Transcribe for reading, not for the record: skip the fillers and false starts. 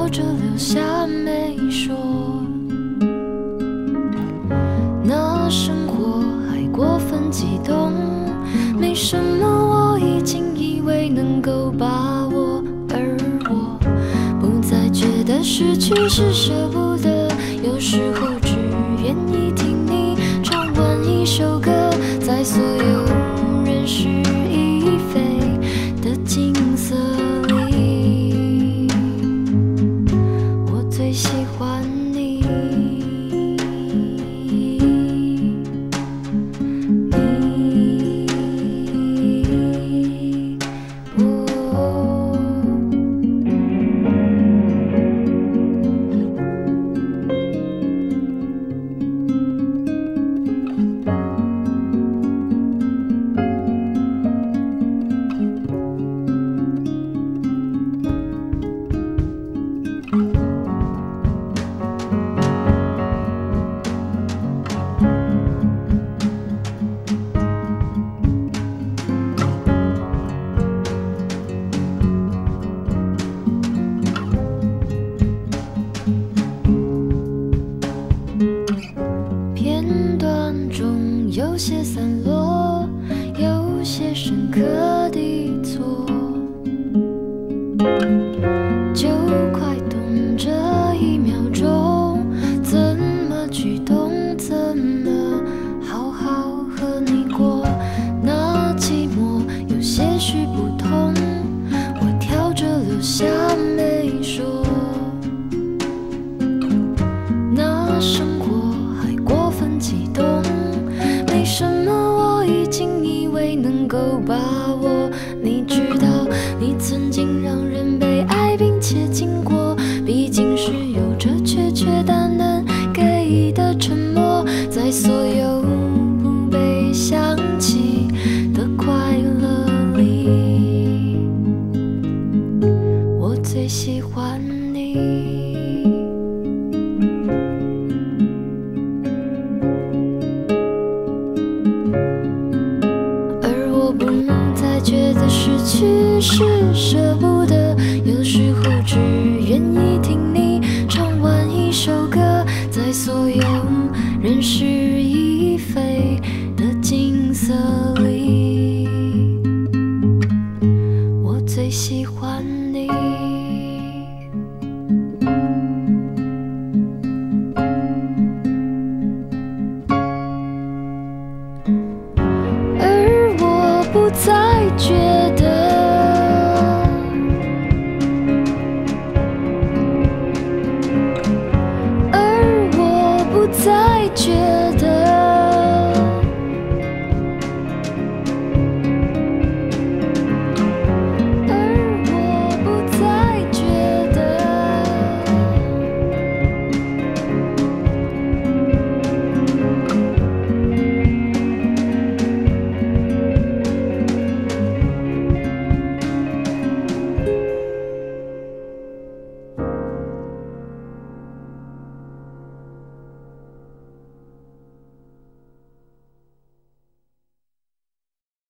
着留下没说。那生活还过分激动，没什么我已经以为能够把握，而我不再觉得失去是舍不得，有时候只愿意听你唱完一首歌，在所有人事已非的景色里，我最喜欢你。片段中有些散落，有些深刻的错，就快懂这一秒钟，怎么去动，怎么好好和你过。那寂寞有些许不同，我挑着留下没说。那生活还过分激动，没什么我已经以为能够把握。你知道你曾经让人被爱并且经过，毕竟是有着确确但能给的沉默，在所有不被想起的快乐里，我最喜欢你。而我不再觉得失去是舍